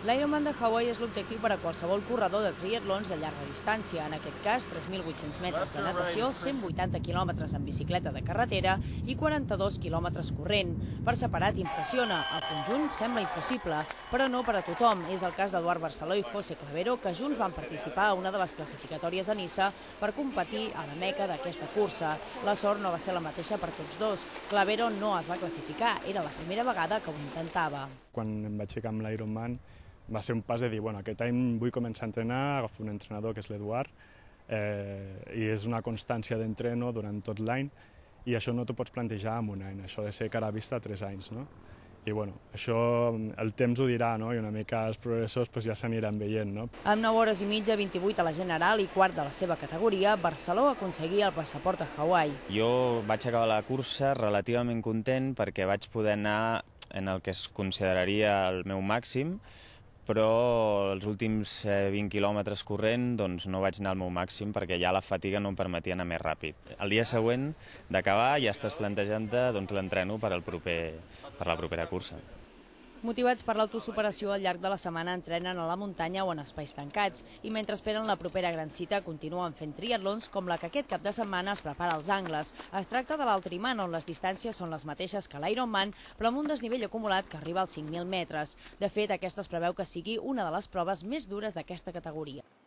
L'Ironman de Hawaii és l'objectiu per a qualsevol corredor de triatlons de llarga distància, en aquest cas 3.800 metres de natació, 180 quilòmetres en bicicleta de carretera i 42 quilòmetres corrent. Per separat impressiona, al conjunt sembla impossible, però no per a tothom. És el cas d'Eduard Barceló i José Clavero, que junts van participar a una de les classificatòries a Niça per competir a la meca d'aquesta cursa. La sort no va ser la mateixa per tots dos. Clavero no es va classificar, era la primera vegada que ho intentava. Quan em vaig ficar amb l'Ironman va ser un pas de dir, bueno, aquest any vull començar a entrenar, agafo un entrenador que és l'Eduard, i és una constància d'entreno durant tot l'any, i això no t'ho pots plantejar en un any, això ha de ser cara a vista a 3 anys, no? I bueno, això el temps ho dirà, no? I una mica els progressos ja s'aniran veient, no? Amb 9 hores i mitja, 28 a la general i quart de la seva categoria, Barceló aconseguia el passaport a Hawaii. Jo vaig acabar la cursa relativament content perquè vaig poder anar en el que es consideraria el meu màxim, però els últims 20 quilòmetres corrent doncs, no vaig anar al meu màxim perquè ja la fatiga no em permetia anar més ràpid. El dia següent d'acabar ja estàs plantejant-te l'entreno per la propera cursa. Motivats per l'autosuperació, al llarg de la setmana entrenen a la muntanya o en espais tancats i mentre esperen la propera gran cita continuen fent triatlons com la que aquest cap de setmana es prepara als Angles. Es tracta de l'Ultraman, on les distàncies són les mateixes que l'Ironman, però amb un desnivell acumulat que arriba als 5.000 metres. De fet, aquesta es preveu que sigui una de les proves més dures d'aquesta categoria.